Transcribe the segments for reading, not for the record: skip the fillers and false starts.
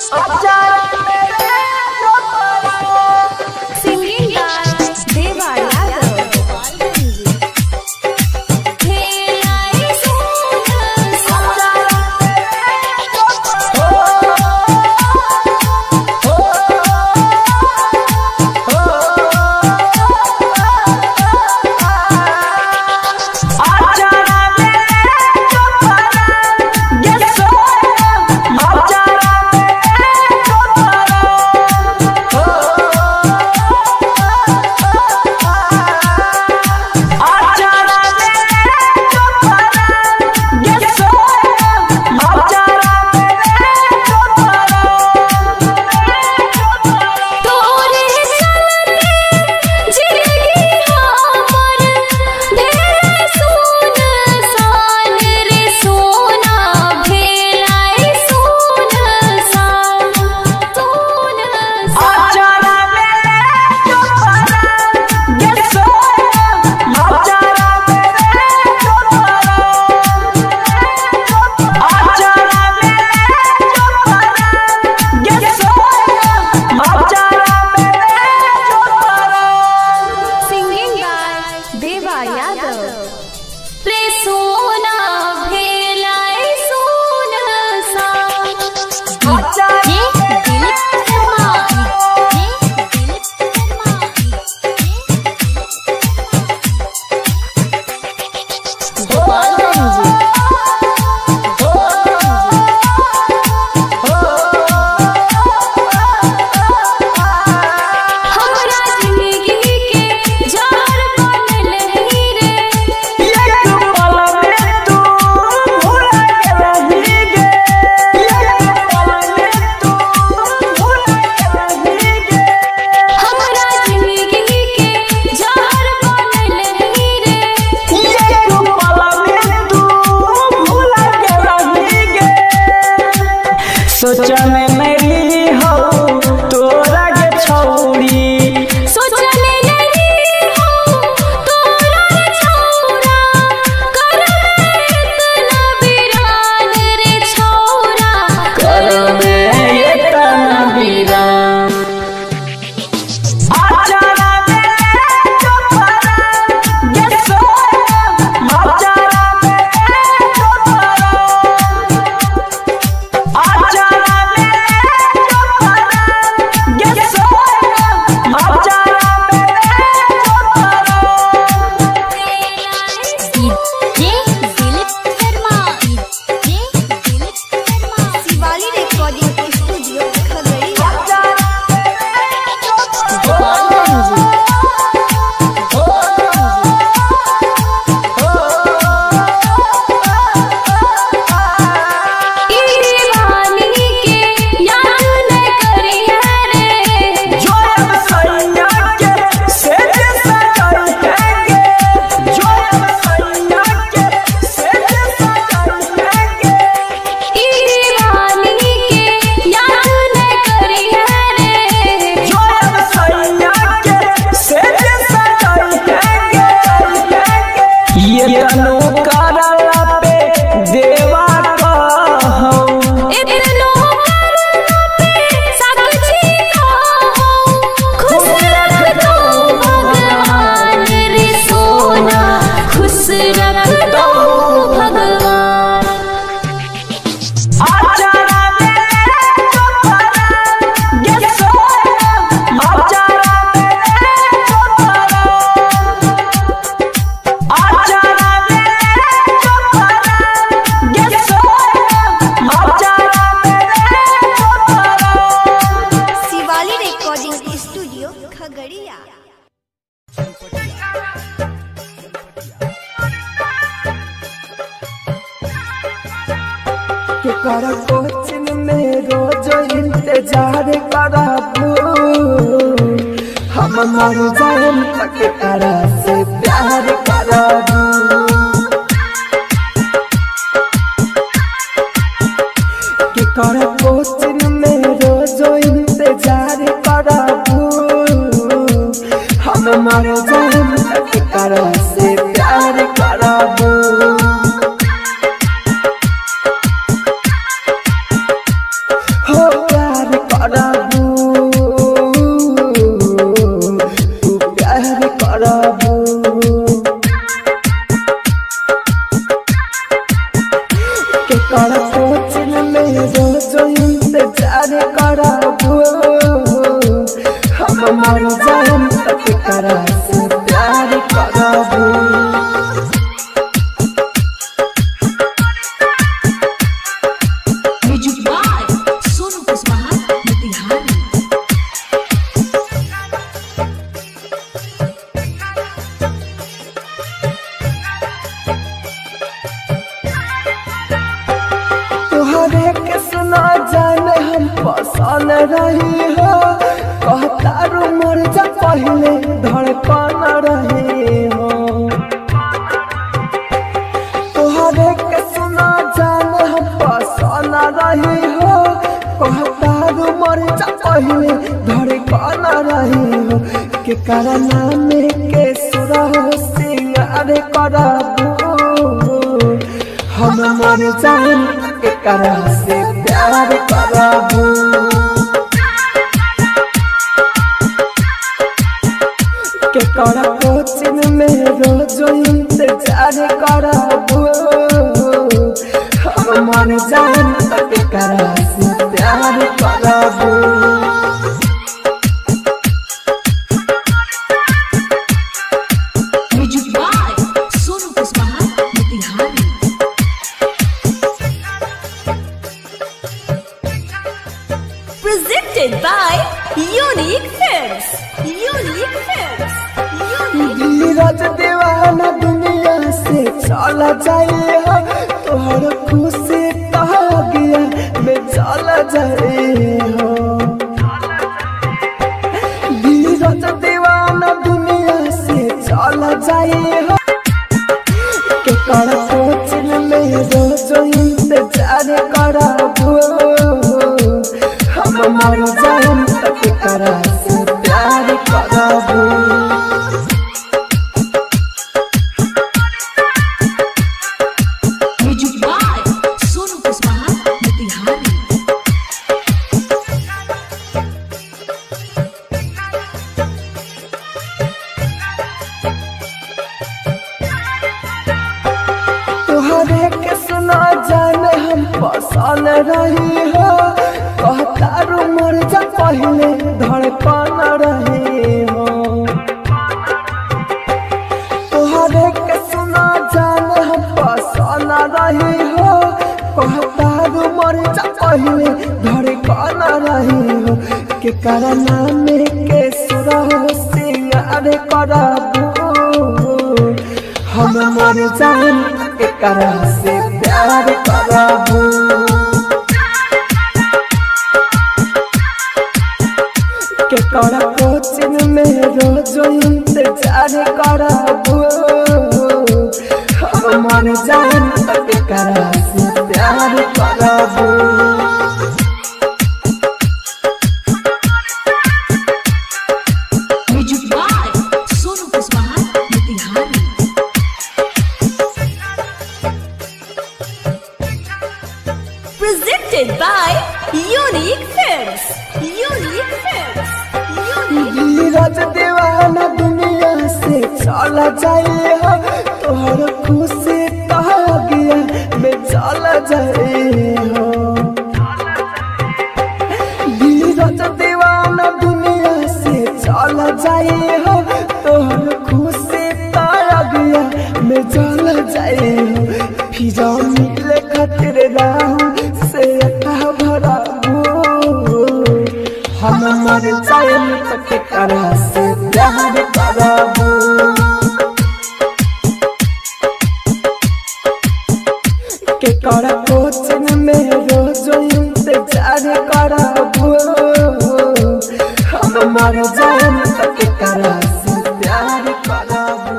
सोचने मेरी हो तोरा के छौरी सोचने मेरी हो तोरा के छौरा कर इतना वीरान रे छौरा कर में इतना वीरान आचारा में चोपरा ये सो आचारा में चोपरा कोचिंग में रोज इंतजार कराबू हम मर जाएम तक करा से प्यार कराबू कि कर कोचिंग में रोज इंतजार कराबू हम मर जाएम तक करा से प्यार कराबू प्यार रोज इंतजार करबू हम मर जाएम तक करा से प्यार करबू पसंद रही हो कहता रू मर जा पहले धड़कन रही हो तोहरे के सुना जान हम पसंद रही हो कहता रू मर जा पहले धड़कन रही हो के करना में के सुरा हो सिंगार करबू हम मर जाएम के करा से प्यार करबू के करा कोचिंग में रोज इंतजार करबू हम मर जाएम के करा से प्यार करबू Presented by Unique Films. Unique Films. धीरज दीवाना दुनिया से चला जाए हो तोहर खुशी कहा गया मैं चला जाए हो धीरज दीवाना दुनिया से चला जाए हो के कर कोचिंग में रोज इंतजार करबू हम मर जाएम तक करा से प्यार करबू तोहरे के सुना जान हम पसंद रही हो कहता रू मर जा पहले धड़कन रही हो तोहरे के सुना जान हम पसंद रही हो कहता रू मर जा पहले धड़कन रही हो के करना में के सुरा हो सिंगार करबू हम मर जाएम के करा से प्यार करबू के करा कोचिंग में रोज इंतजार करबू हम मर जाएम के करा से प्यार करबू Presented by Unique Films. Unique Films. धीरज दीवाना दुनिया से चला जाए हो तोहर खुशी कहा गया मैं चला जाए हो धीरज दीवाना दुनिया से चला जाए हो तोहर खुशी कहा गया मैं चला जाए हो फिर मिले खातिर राहु से भरबू हम मर जाएम तक करा से प्यार करबू के करा कोचिंग में रोज इंतजार करबू हम मर जाएम तक करा से प्यार करबू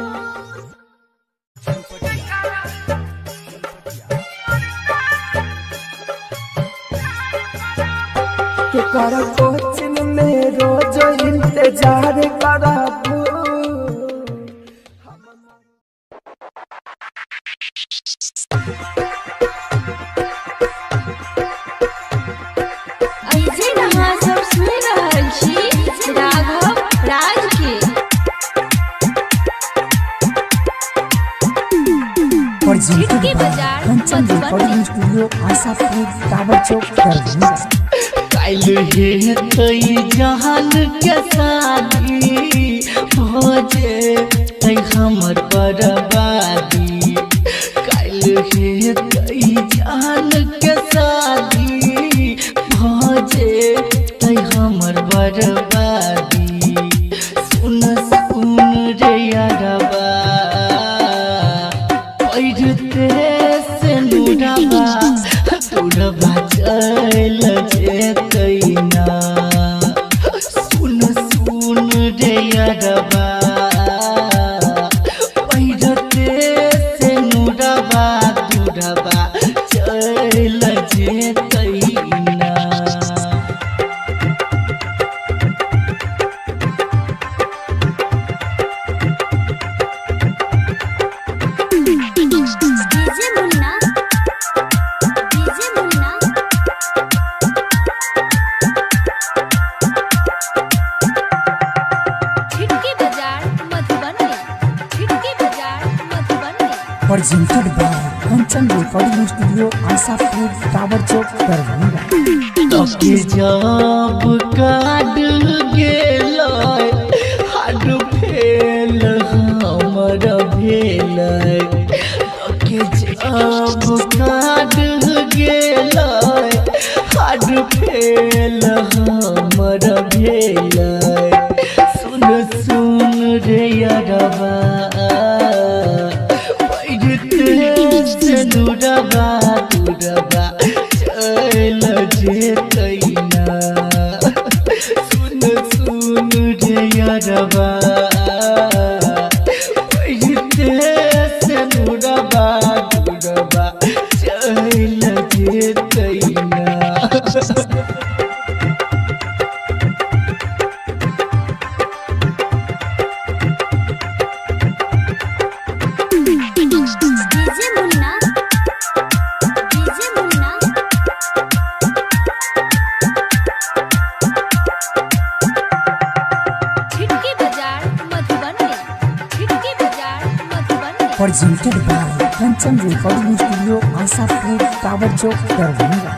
के कर कोचिंग में रोज इंतजार करबू Kanchan recording studio Ashapur tower चौक दरभंगा। काल हे तई जहान के शादी भोजे तई हमर बर्बादी। काल हे तई जहान के शादी भोजे तई हमर बर्बादी। सुन सुन रे यारबा पैरते से नुरबा तुरबा चल जेतैना। सुन सुन रे यारबा पैरते से नुरबा तुरबा चल जेतैना। DJ Munna Khidki Bazar Madhubani presented by Kanchan recording studio Ashapur tower चौक दरभंगा। तके जब काट गेलै हाड फेल हमर भेलै। तके जब काट गेलै हाड फेल हमर भेलै। सुन सुन रे यारबा पैरते से नुरबा तुरबा चल जेतैना। सुन सुन रे यारबा पैरते से नुरबा तुरबा चल जेतैना। DJ Munna Khidki Bazar Madhubani presented by Kanchan recording studio Ashapur tower चौक दरभंगा।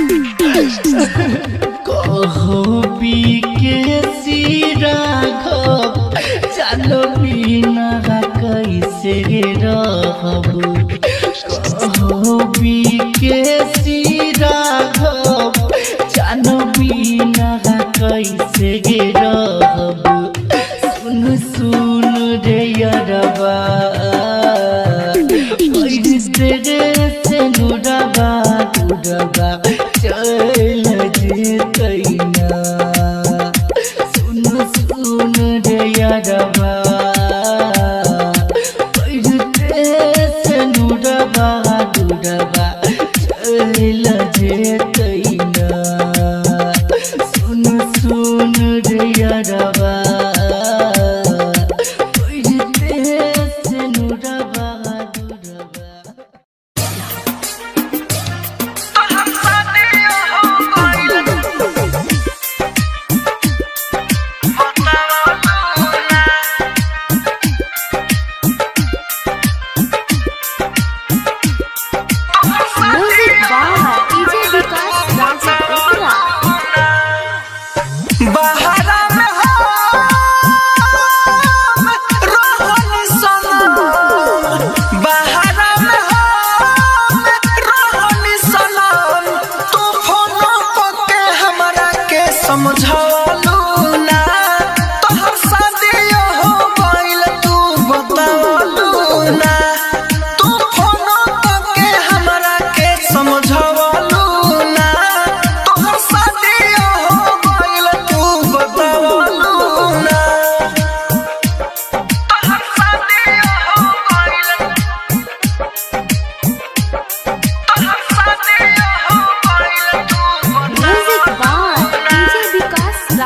कहो पी के सिरा चलो बिना कैसे रहब। कहो पी के सिरा चलो बिना कैसे रहब। सुन सुन रे यारबा पैरते से नुरबा तुरबा चल जेतैना। सुन सुन रे यारबा पैरते से नुरबा तुरबा चल जेतैना। सुन सुन रे यारबा पैरते से नुरबा तुरबा। Music by DJ Vikas Rajpura. बहारा में हम रोहनी सनम। बहारा में हम रोहनी सनम। तू फोन करके हमरा के समझावलू ना। तोहर शादी हो गइल तू बतावलू ना। तू फोन करके हमरा के समझावलू ना। तोहर शादी हो गइल तू बतावलू ना। तोहर शादी हो गइल तोहर शादी हो गइल तू music by DJ Vikas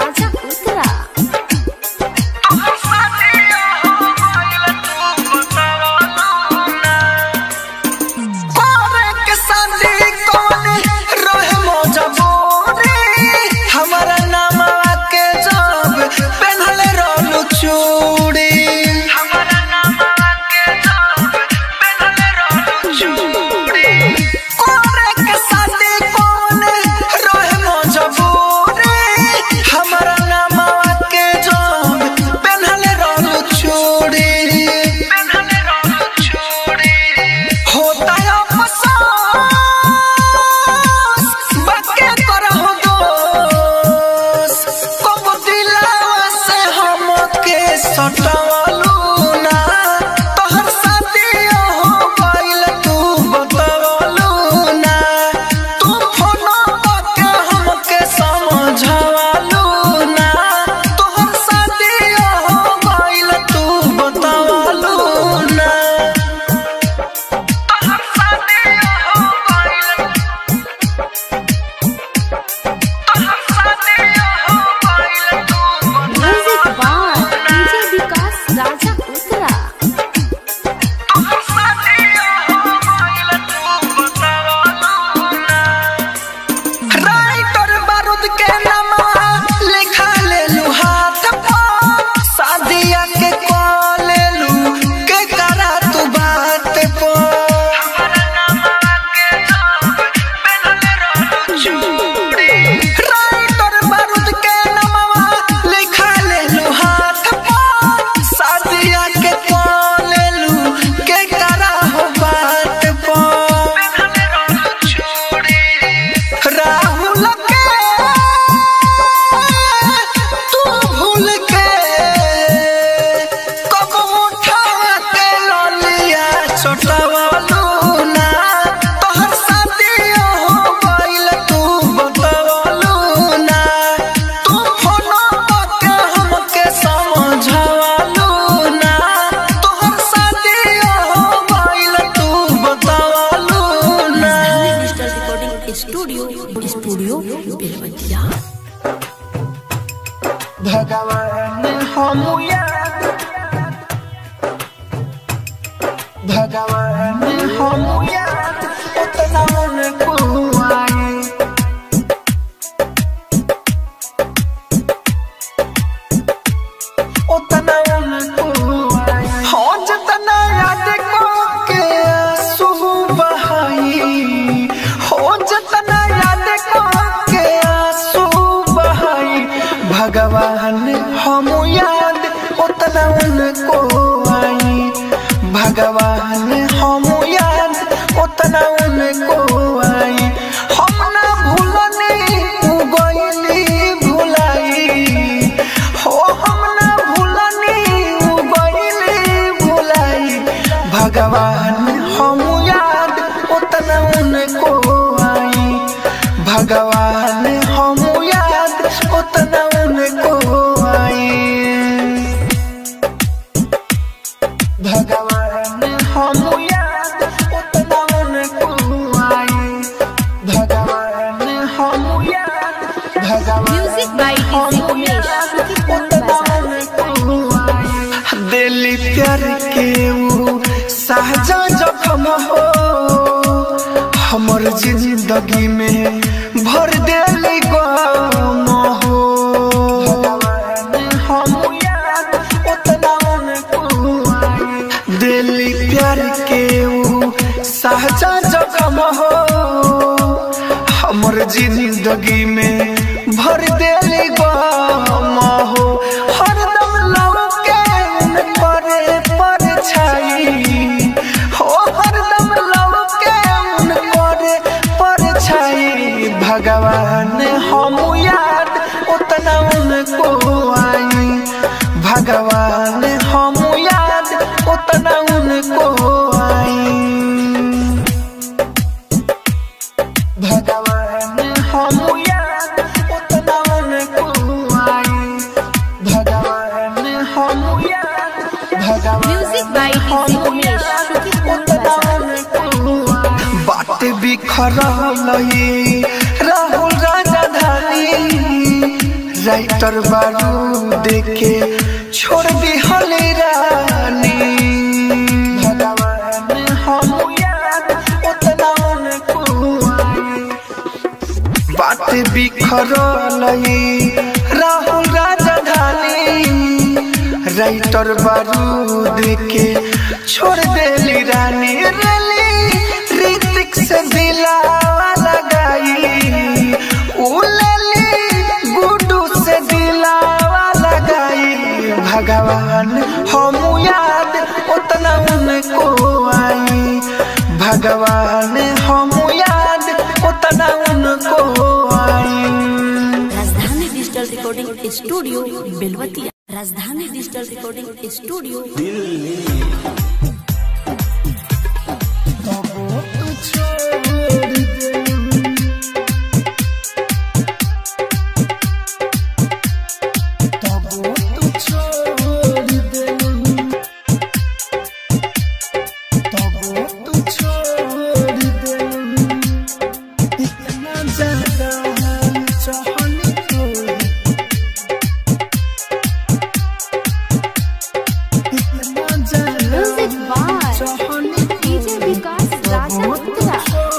studio Belwatiya. भगवान हम याद, भगवान हम याद उतना उनको आए, उतना उनको आए। हो जितना याद को के आंसू बहाई, हो जितना याद को के आंसू बहाई, भगवान हम याद उतना उनको आई, भगवान हम याद उतना उनको आई। हम ना भूलने गईली भुलाई, हो हम ना भूलने गईली भुलाई, भगवान हम याद उतना उनको आई, भगवान हम याद उतना उनको आई, भगवान हम याद उतना उनको आई, भगवान हम याद, भगवान म्यूजिक बाय डीजे उमेश उतना उनको आई। दिल प्यार के वो सहजा जख्म हो, हमर जिंदगी में भर देली गम हो, भगवान हम याद उतना उनको आई। दिल प्यार के वो सहजा जख्म हो, हमर जिंदगी में भर देली गम हो, हरदम लव के करे परछाई, हो हरदम लव के करे परछाई, भगवान हम याद उतना उनको आई, भगवान हम याद उतना उनको आई, भगवान हम याद उतना उनको आई, भगवान हम याद, भगवान म्यूजिक बाय डीजे उमेश उतना उनको आई। बात बिखरल राहुल राजधानी, राइटर बारू देखे छोड़ दी हले रानी, भगवान हम याद उतना उनको आई। बात बिखरल राहुल राजधानी, राइटर बारू देखे छोड़ देली रानी, रेली ऋतिक से दिलावा लगाई, उलेली गुड्डू से दिलावा लगाई, भगवान हम याद उतना उनको आई, भगवान हम याद उतना उनको आई। राजधानी digital recording studio Belwatiya, Rajdhani digital recording studio music by DJ Vikas राजा उत्तरा।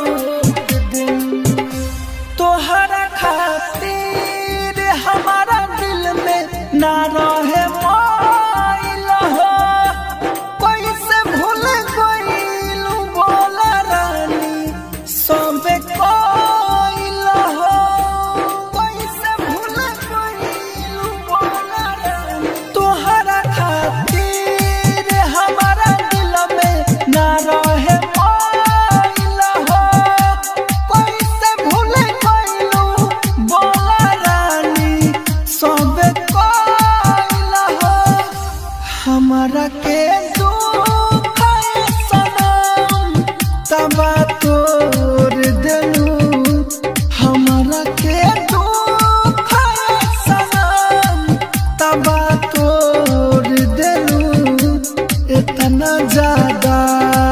तोहरा खातिर हमारा दिल में ना रहे मोइल हो, कैसे भूल गइलू बोला रानी सबे कोइल हो, कैसे भूल गइलू बोला रानी। तोहरा खातिर हमारा दिल में ना रहे मोइल हो, कैसे भूल गइलू बोला रानी सबे कोइल हो। हमारा के दुख है सनम तबा तोड़ देलू, हमारा के दुख है सनम तबा तोड़ देलू, इतना ज्यादा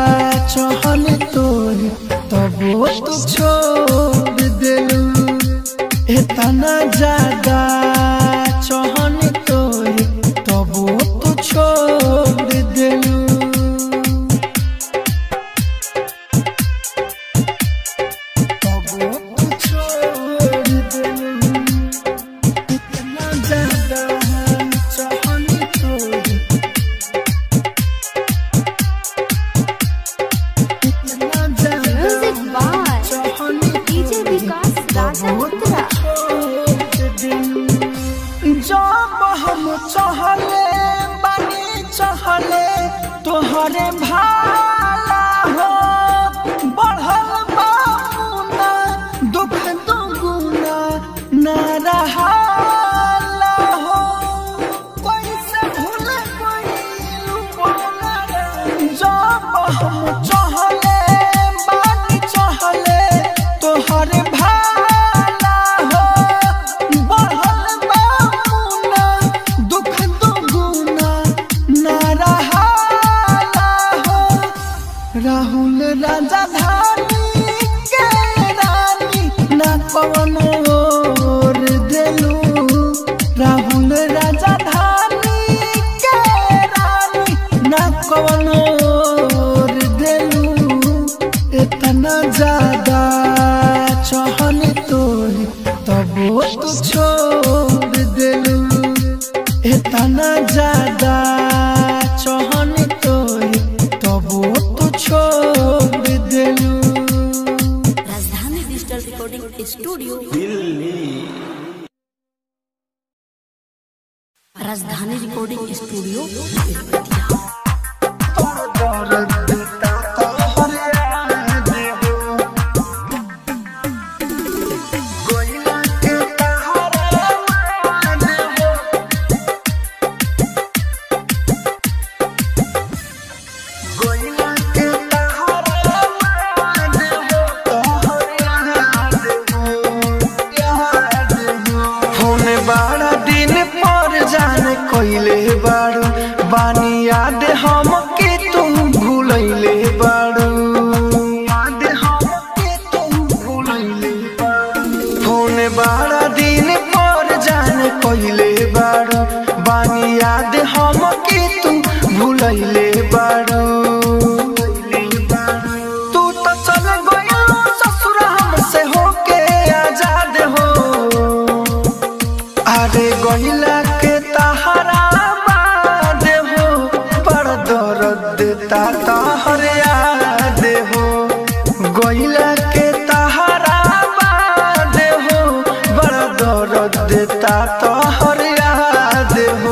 चहल तोड़ तब तो छोड़ देलू, इतना ज्यादा चाहनी तोहे तबो तो छोड़ देलू तोहरे भाला हो बढ़ल बाबूना दुख दुगुना ना रहाला हो कोई से भूल कोई बोला जब हम चहले बानी चहले तोहरे भाला हो बढ़ल बाबूना दुख दुगुना ना रहा राहुल राजधानी के रानी ना कवनो और देलू राहुल राजधानी के रानी ना कवनो और देलू इतना ज्यादा चाहनी तोहे तबो तो छोड़ देलू इतना ज्यादा चाहनी तोहे तबो छोड़ देलू। राजधानी डिजिटल रिकॉर्डिंग स्टूडियो दिल्ली। राजधानी रिकॉर्डिंग स्टूडियो कोइले बाड़ू बानी याद हम के तुम भूलैले बाड़ू याद हम के तुम भूलैले बाड़ू फोन बाड़ा दिन पर जाने कोइले बाड़ू बानी याद हम के तुम भूलैले बाड़ू तू तो चल गइलो ससुर हमसे होके आजाद हो अरे गइला के तहरा बाद हो पर दर्द तहर याद हो गइला के तहरा बाद हो बड़ दर्द तहर याद हो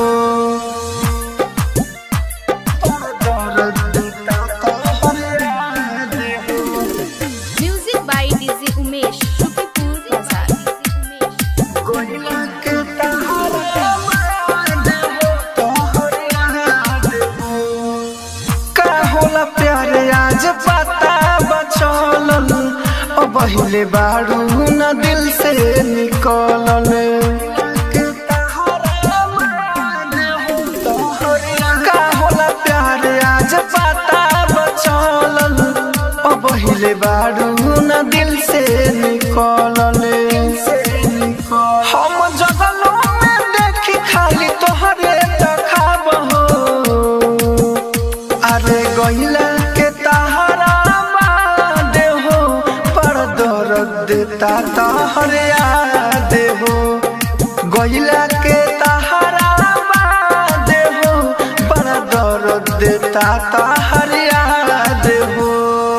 music by DJ Umesh Shukripur Bazar. गइला के तहरा बाद हो तहर याद हो का होला प्यार आज पता बचल पहिले बाड़ू न दिल से निकलल का होला प्यार आज पता बचल पहिले बाड़ू न दिल से निकलल हम जगलों में देखी खाली तोहरे तखाब हो अरे गइला के तहरा बाद हो पर दर्द तहर याद हो गइला के तहरा बाद हो पर दर्द तहर याद हो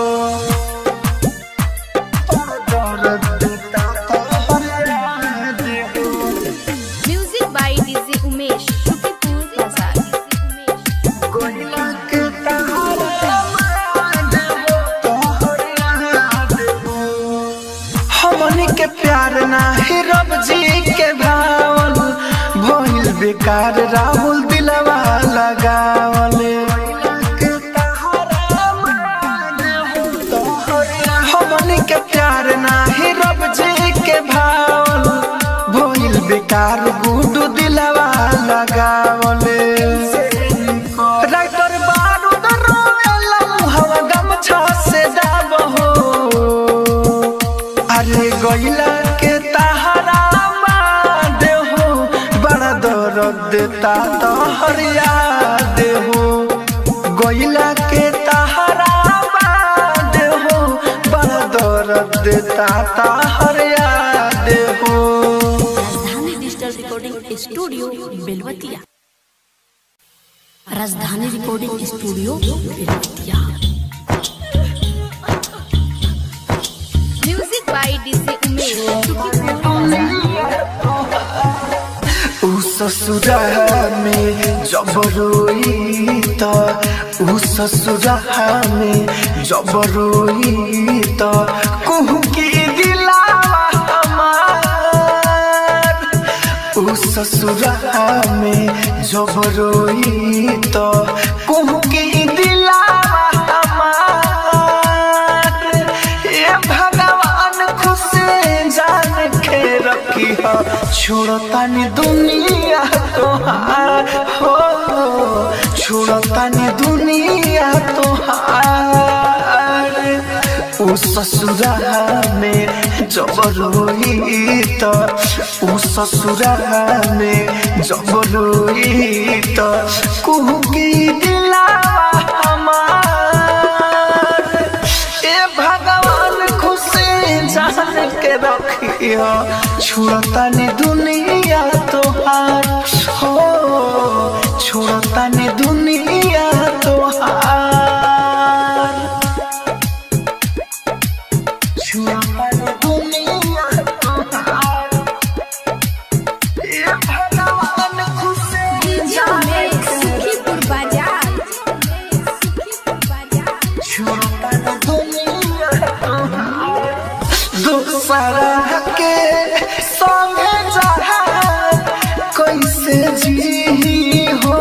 music by DJ Umesh Shukripur Bazar. हमनी के प्यार नाही रब जी के भावल भइल बेकार राहुल दिलवा लगावले हमनी के प्यार नाही रब जी के भावल भइल बेकार गुडू दिलवा लगावले राइटर बारूद रोएला हवा गमछा से दाब हो अरे गइला के तहरा देता तो हर याद हो गोइला के तहरा बाद हो बड़ा दर्द देता तो हर याद हो। राजधानी digital recording studio Belwatiya. Rajdhani recording studio Belwatiya. Music by DJ Umesh. ससुरा में जब रोई तो ससुरा में जब रोई तो कहू की दिलावा हमार ससुरा में जब रोई तो कहू की दिलावा हमार। ये भगवान खुश जान के रखी हो छोड़तानी दुनिया तोहार हो छोड़तानी दुनिया तोहार। उ ससुरा में जब रोई तो उ ससुरा में जब रोई तो कहू की दिलावा हमार। ए भगवान खुशी जान के रखियो छोड़तानी दुनिया तोहार हो छोड़तानी दुनिया तोहार छोड़तानी दुनिया तोहार। ए भगवान खुशी डीजे उमेश सुखीपुर बाजार। छोड़तानी दुनिया तोहार। दूसरा के संगे जहा कैसे जी हो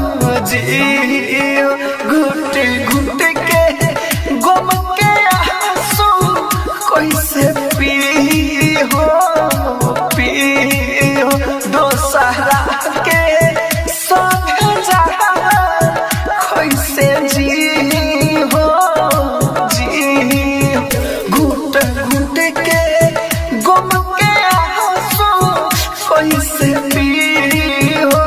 जी घुट घुट के गम के आंसू कैसे पी हो दूसरा के संगे जहा कैसे जी हो जी घुट घुट के गम के आंसू कैसे पी हो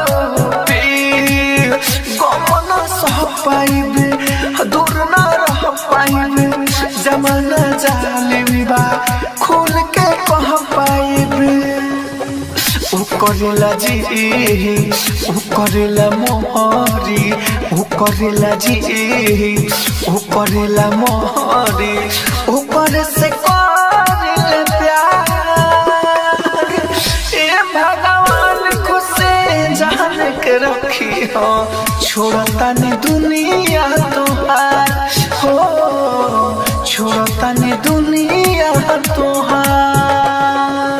गम न सह पाइबे दूर न रह पाइबे जमाना जालिम बा खुल के कह पाइबे। उ करेला जी उ करेला मोहरी उ करेला जी उ करेला मोहरी उ करे से करेला प्यार। ए भगवान खुशी जान के रखी हो छोड़तानी दुनिया तोहार हो छोड़तानी दुनिया तोहार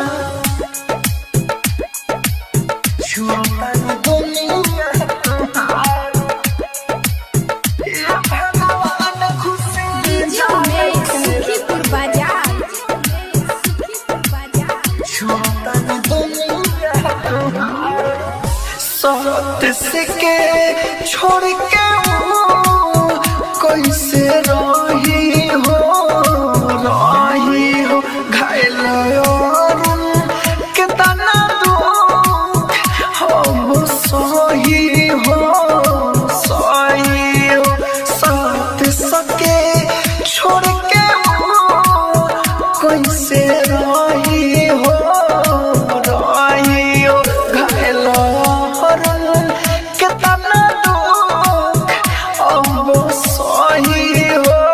छोड़तानी दुनिया तोहार। ए भगवान खुशी डीजे उमेश सुखीपुर बाजार। छोड़तानी दुनिया तोहार। सत से के छोड़ के कैसे रही हो घायल के तना दुख हम सही हो सत सके छोड़ के कैसे रही हो घायल के तना दुख अब सही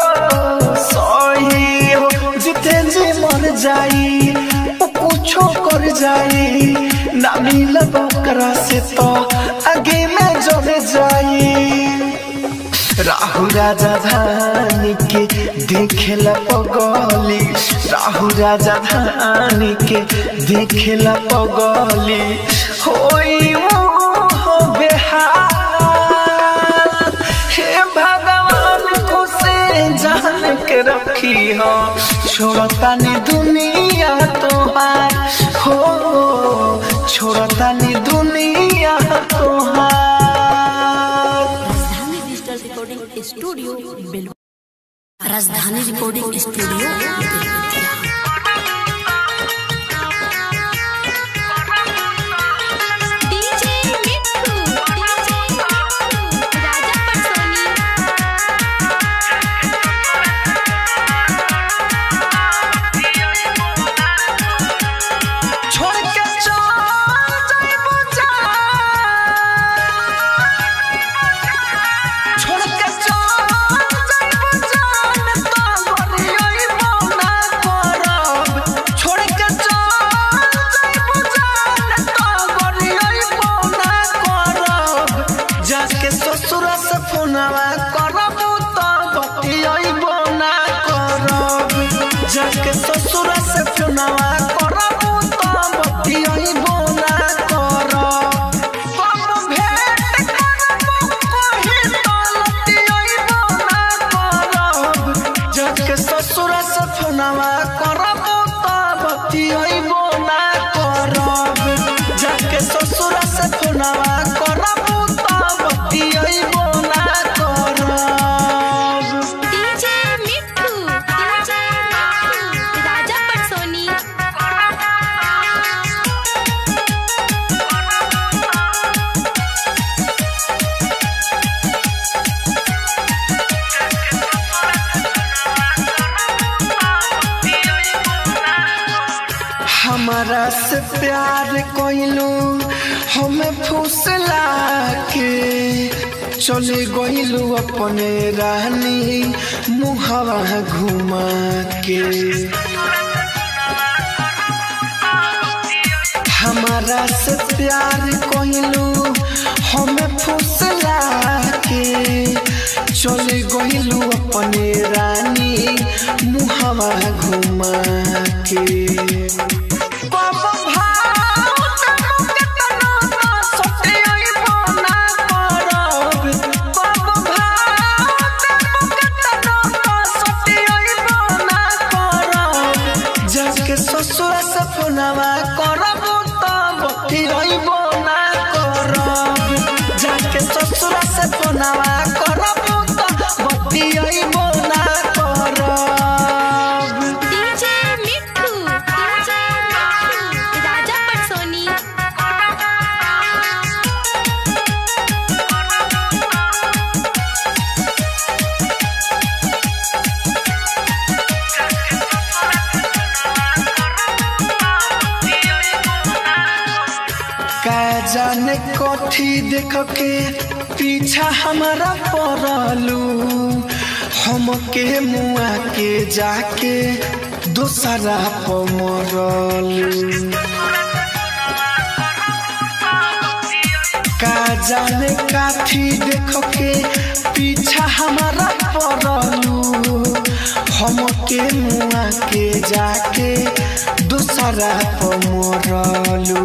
हो जिते जी मर जाई वो कुछो कर जाई ना मिल बकरा से तो आगे में जड़ जाई। राहु राजा धानी के देखेला पगली राहु राजा धानी के देखेला पगली होई वो बेहाल। हे भगवान खुशी जान के रखी हो छोड़तानी दुनिया तोहार हो छोड़तानी दुनिया तोहार। राजधानी digital recording studio Belwatiya. Rajdhani recording studio Belwatia. DJ हमारा से प्यार कोइलू हमें फुसला के चले गइलू अपने रानी मुहावा घुमा के। हमारा से प्यार कोइलू हमें फुसला के चले गइलू अपने रानी मुहावा घुमा के। ससुर से फोनवा करब तब हिरइबो ना करब जाके ससुर से फोनवा करब तब हिरइबो ना करब। डीजे मिट्ठू राजा परसोनी। जाने कोठी देख के पीछा हमारा पड़लू हमके मुआ के जाके दोसरा पमरलू। का जाने काठी देख के पीछा हमारा पड़लू हमके मुआ के जाके दोसरा पमरलू।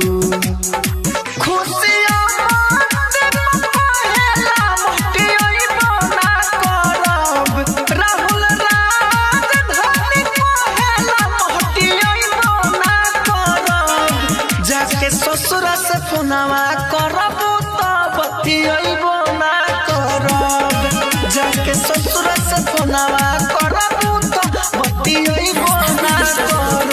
ससुर से फोनवा करब तब हिरइबो ना करब जाके ससुर से फोनवा करब तब हिरइबो ना करब।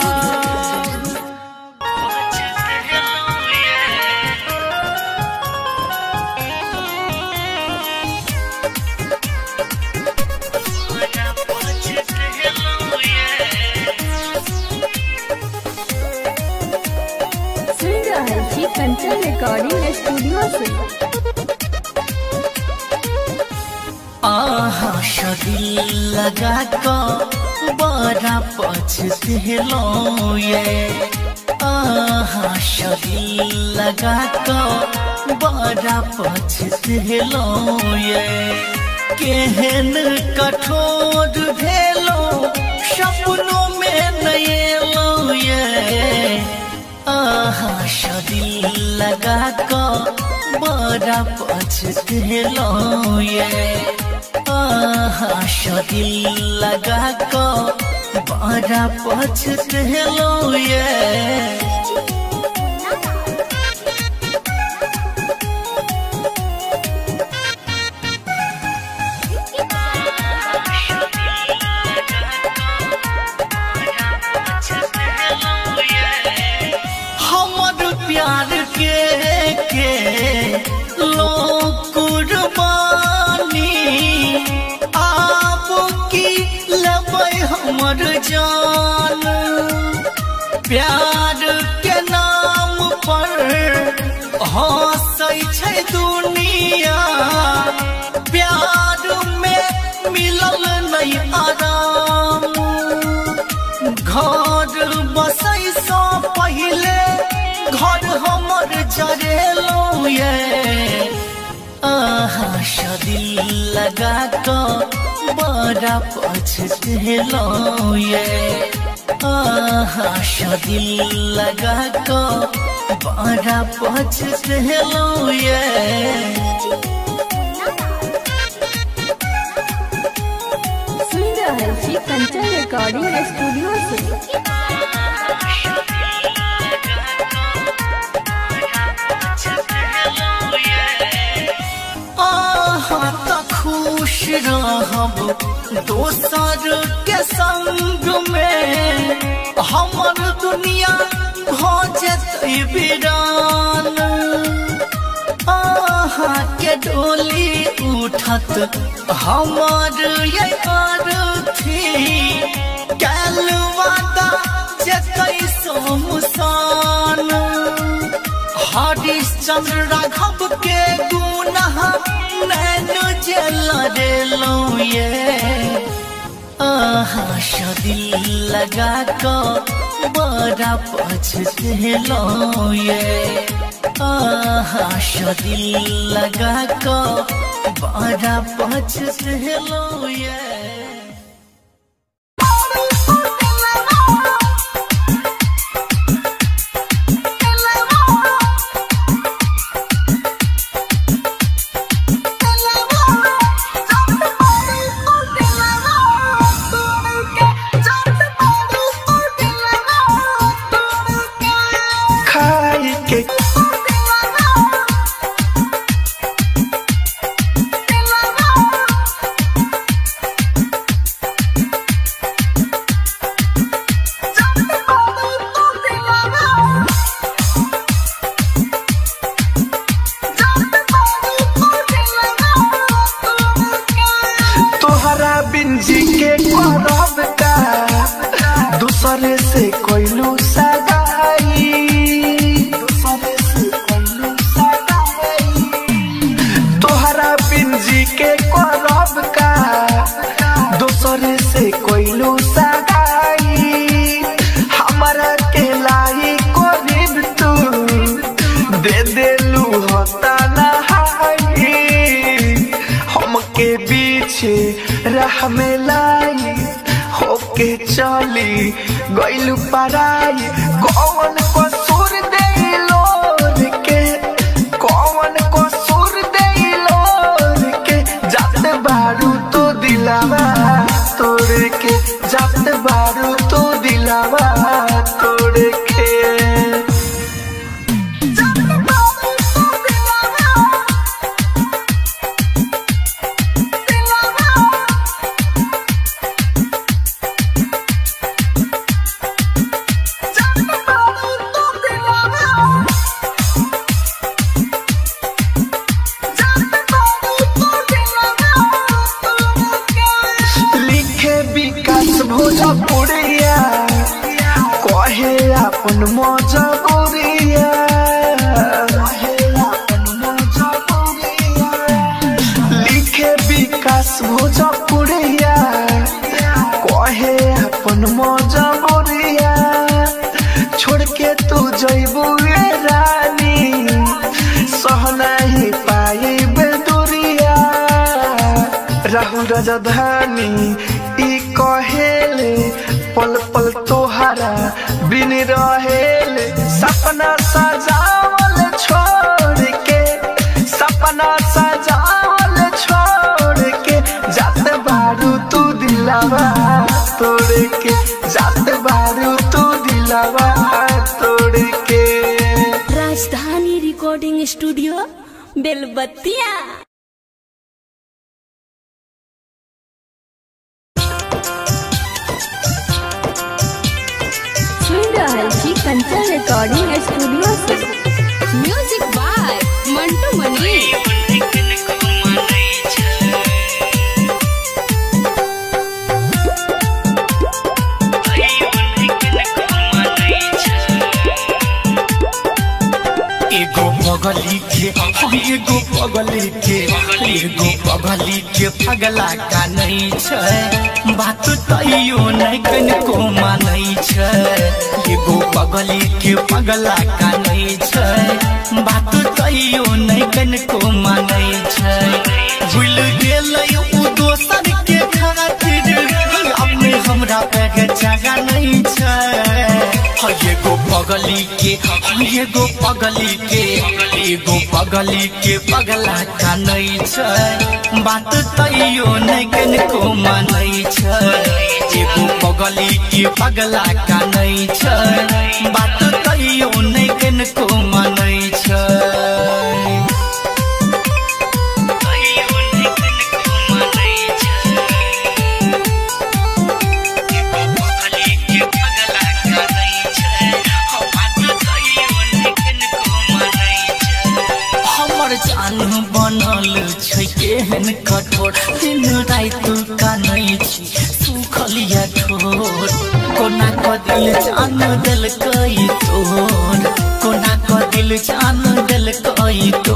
कंचन रिकॉर्डिंग स्टूडियो से। आहा शदिल लगा को बड़ा पछतेलो ये। आहा शदिल लगा को बड़ा पछतेलो ये। केहन कठोर भेलो सपनों में नएलो ये। आहा शदिल लगा को बड़ा पछतेलो ये। आहा शदिल लगा को बड़ा पछतेलो ये। प्यार के लोग कुर्बानी आप की लेबै हमर जान। प्यार के नाम पर हंसै छै दुनिया प्यार में मिलल नहीं आराम। घर बसै सँ पहिले घर हमर जरेलो ये। आहा शदिल लगा को बड़ा पछतेलो ये। आहा शदिल लगा को बड़ा पछतेलो ये। सुन रहे छी कंचन रिकॉर्डिंग स्टूडियो से। खुश रहब दोसर के संग में हमर दुनिया हो जेतै वीरान। आहा के डोली उठत हमर ये अर्थी कैल वादा जेतै सोमसा चंद्र राघव के गुनाह नैन जल रे लो ये दिल लगा को बड़ा पछतेलो ये दिल लगा को बड़ा पछतेलो ये राह में लाई होके चली गइलू पराई कौन कसूर देलो के कौन कसूर देलो के जात बारू तो दिलावा तोड़ के जात बारू तो दिलावा तोड़ के भोजपुरिया कहे अपन मजबूरिया लिखे विकास भोजपुरिया कहे अपन मजबूरिया छोड़ के तू जइबू रानी सह नहीं पाई बेदुरिया राहु राजधानी कहेले पल पल तोहरा बिन रहेले सपना सजावल छोड़ के सपना सजावल छोड़ के जात बारू तू दिलावा तोड़ के जात बारू तू दिलावा तोड़ के राजधानी recording studio Belbattiya. Kanchan recording studio से म्यूजिक बाय मंटू मनी। एगो पगली के पगला का नहीं छै बात तैयो नहीं कनको मानै छै एगो पगली के पगला का नहीं छै बात तैयो नहीं कनको मानै छै भूल गेलै उ दोसर के खातिर अपने हमरा पैग जगह नहीं छै एगो पगली के पगला का नहीं छै बात तैयो नहीं कनको मानै छै एगो पगली के पगला का नहीं छै बात तैयो नहीं कनको मानै छै। बनल छै केहन कठोर दिन रात कानै छी सुखलिया ठोर कोना क दिल जान देलकै तोर कोना क दिल दिल जान दिल कोई तो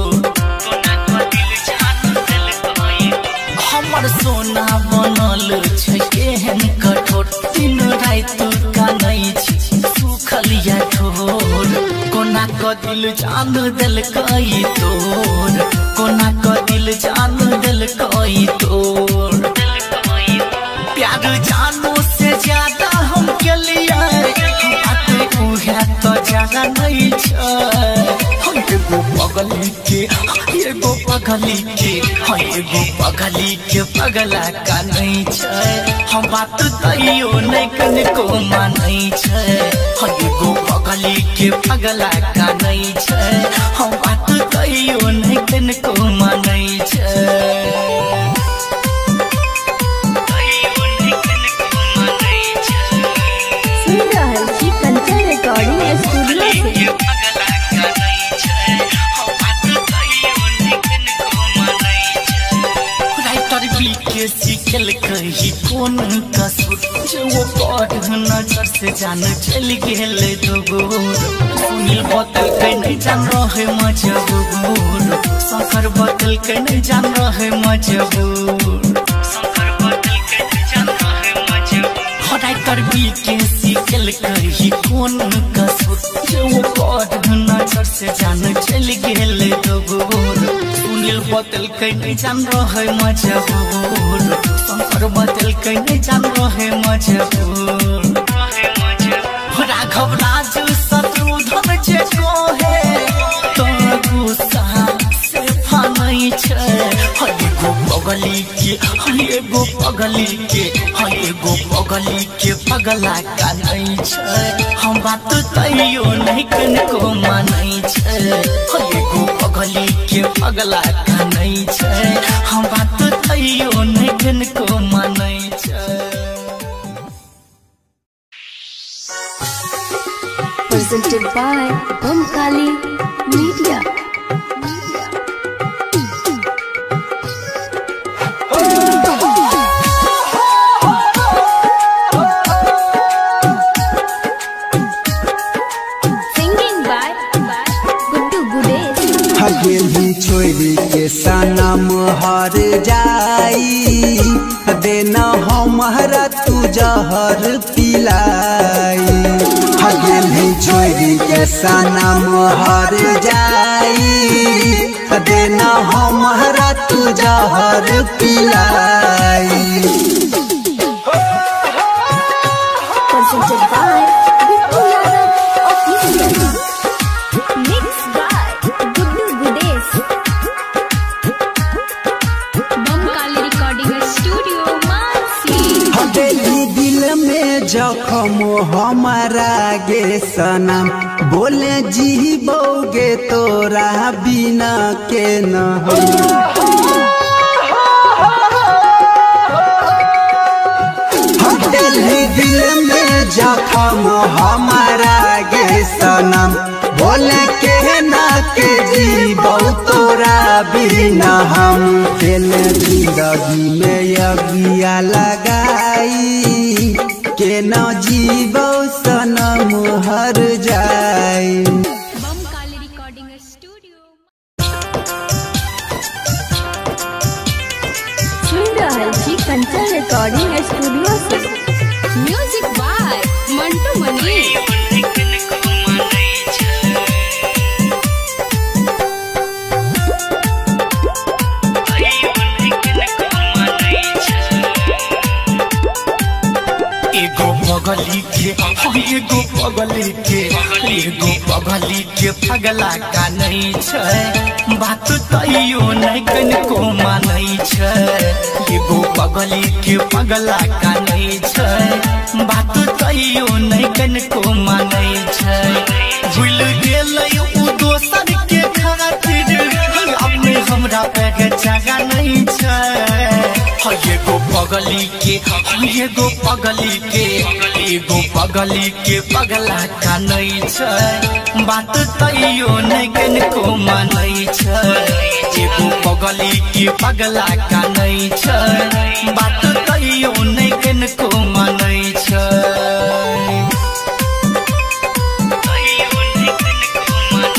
हमर सोना बनल छै केहन कठोर दिन रात कानै छी सुखल या ठोर कोना क दिल जान दिल कोई तोर कोना क दिल जान दिल कोई तोर प्यार जानो से ज्यादा हम के लिए बात उहे तो जगह नहीं छै एगो पगली के एगो पगली के एगो पगली के पगला का नहीं छै हम बात कहियो नहीं कनको मानै छै एगो पगली के पगला का नहीं छै हम बात कहियो नहीं कनको मानै छै कंचन रिकॉर्डिंग स्टूडियो से सिखल कही कौन कसूर जो वो पढ़ नजर से जान चल गेल दोगोर सुनील बोतल के नहीं जान रहे मजबूर शंकर बोतल के नहीं जान रहे मजबूर करबी के सिखल कही कौन कसूर जो वो पढ़ नजर से जान चल गेल दोगोर सुनील बोतल के नहीं जान रहे मजबूर शंकर बोतल के नहीं जान रहे मजबूर राघव राज शत्रुधन जे कहे तो गुस्सा से फानै छै एगो पगली के एगो पगली के एगो पगली के पगला का नहीं छै हम बात कहियो नहीं कनको मानै छै एगो पगली के पगला का नहीं छै हम बात कहियो नहीं कनको मानै छै presented by Omkali Media. Singing by Guddu Gudesh. हगेली छोरी के सनम हर जाई देना हमारा तू जहर पिलाई हगेली छोरी के सनम हर जाई देना हमारा तू जहर पिलाई Presented by Guddu Yadav Official. Mixed by Guddu Gudesh. Omkali Recording Studio, Mansi. हवेली दिल में जखम हमारा गे सनम बोले जीबोगे तोरा बिना के न हवेली दिल में जखम हमारा गे सनम बोले के ना के जीबो तोरा बिना हम दिल जिंदगी में अगिया लगाई के न जीवो सनम हर जाए Omkali Recording Studio. सुन रहल छी कंचन रिकॉर्डिंग स्टूडियो से म्यूजिक बाय मंटू मनी एगो पगली के एगो पगली के एगो पगली के पगला का नहीं छै बात तैयो नहीं कनको मानै छै एगो पगली के पगला का नहीं छै बात तैयो नहीं कनको मानै छै भूल गेलै उ दोसर के खातिर अपने हमरा पे जगह नहीं छै एगो पगली के एगो पगली के एगो पगली के पगला का नहीं छै बात तैयो नहीं कनको मानै छै एगो पगली के पगला का नहीं छै बात तैयो नहीं कनको मानै छै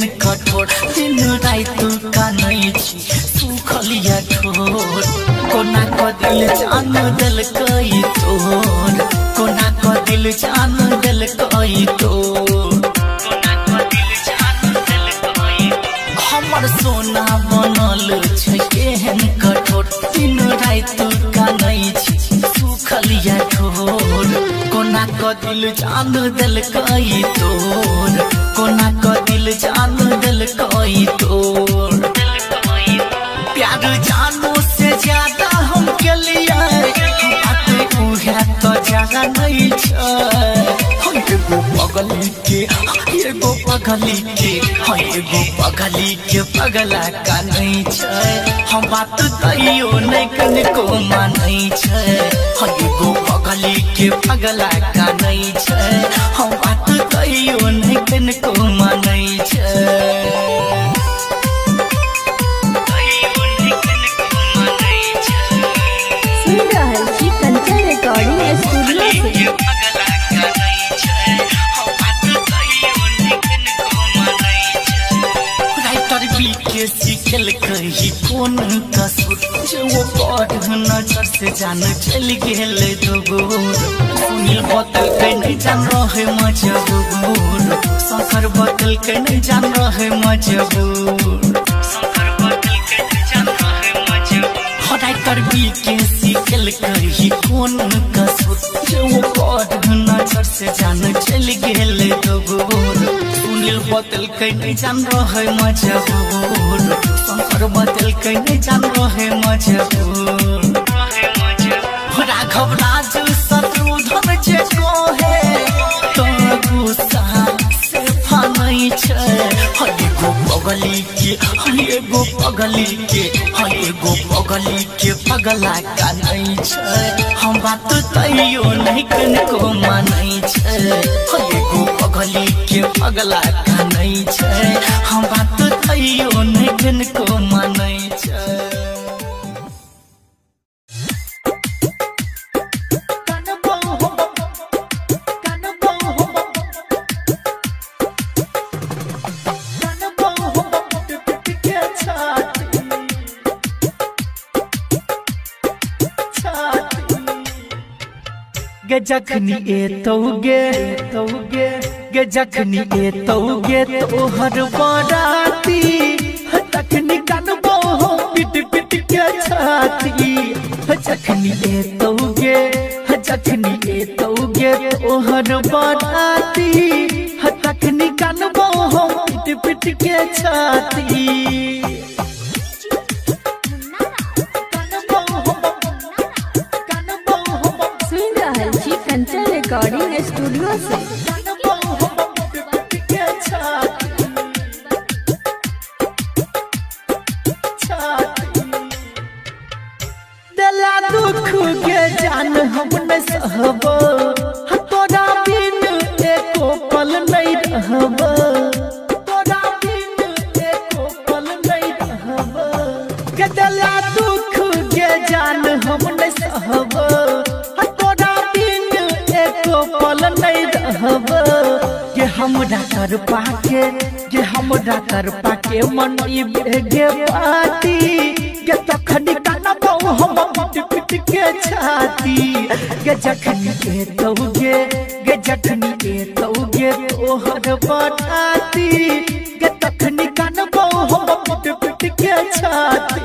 कठोर दिन रात कानै छी सुखलिया ठोर कोना को दिल जान दिल कई तोर कोना को दिल जान दिल कई तोर कोना को दिल जान दिल कई हमर सोना बनल छै केहन कठोर दिन रात कानै छी सुखलिया ठोर कोना को दिल जान दिल कई तोर कोना को दिल जान दिल कई तोर प्यार जानो से ज्यादा हम के लिए बात उहे तो जगह नहीं छै एगो पगली के एगो पगली के एगो पगली के पगला का नहीं छै हम बात कहियो नहीं कनको मानै छै एगो पगली के पगला का नहीं छै हम बात कहियो नहीं कनको मानै छै सिखल कही कौन कसूर जो वो पढ़ नजर से जान चल गेल दोगोर सुनील बोतल के नहीं जान रहे मजबूर शंकर बोतल के नहीं जान रहे मजबूर शंकर बोतल के नहीं जान रहे मजबूर हटाई करबी के सिखल कही कौन कसूर जो वो पढ़ नजर से जान चल गेल दोगोर सुनील बोतल के नहीं जान रहे मजबूर शंकर बोतल के नहीं जान रहे मजबूर राघव राजू शत्रुधन जे कहे तो गुस्सा से फानै छै एगो पगली के एगो पगली के एगो पगली के पगला का नहीं छै हम बात कहियो नहीं कनको मानै छै एगो पगली के पगला का नहीं छै हम बात कहियो नहीं कनको मानै छै गे जखनी एतौगे गे जखनी एतौगे तोहर बराती तखनी कानबो हो पिट पिट के छाती जखनी एतौगे तोहर बराती तखनी कानबो हो पिट पिट के छाती कंचन रिकॉर्डिंग स्टूडियो से दिला दुख के जान हम न सहबो तोरा बिन एको पल नहीं रहबो तोरा बिन एको पल नहीं रहबो के दिला दुख के जान हम न सहबो पल नहीं रहबो ये हमरा कर पाके मनई बेगे पाती के तखनी कानबो हम पिट पिट के छाती के जखनी एतौगे तोहर बराती के तखनी कानबो हम पिट पिट के छाती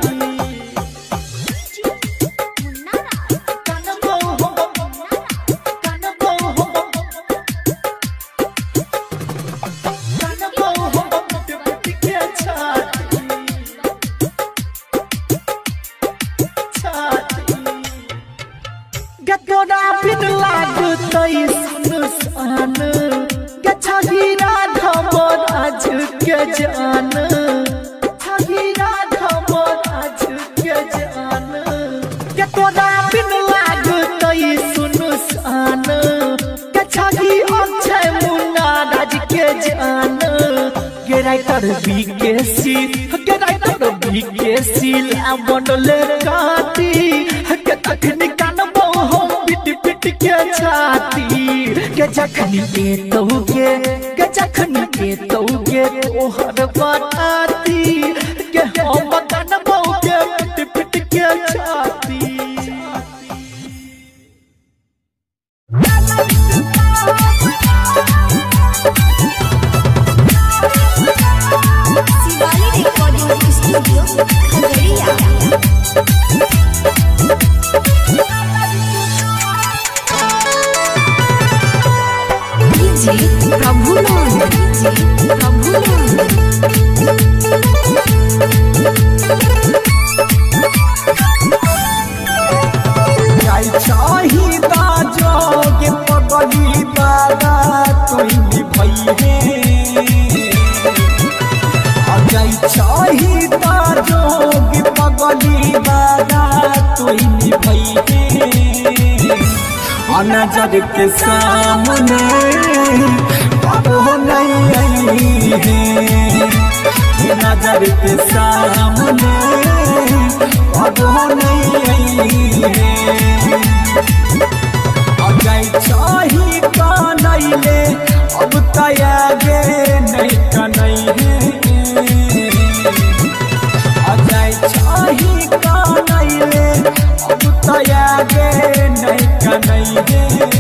तोरा बिन लागतै सुनसान के छही राघव राज के जान छही राघव राज के जान के तोरा बिन लागतै सुनसान के छही अक्षय मुन्ना राज के जान के राइटर बीकेसी ला बनले काटी के तखनी कानबो हम पिट पिट के छाती के जखनी एतौगे के जखन के तौगे तोहर बताती के हम कनबौ के पिट पिट के छाती शिवाली रिकॉर्डिंग स्टूडियो खगड़िया। चाहिदा जोगे पगली बाबा तोई भइहे अजय चाहिदा जोगे पगली बाबा तोई भइहे नजर के सामने अब नहीं है नजर के सामने अब नहीं है अजय चाही का नहीं ले अब तयागे नहीं का नहीं है अजय चाही का नहीं ले अब तयागे नहीं का नहीं है।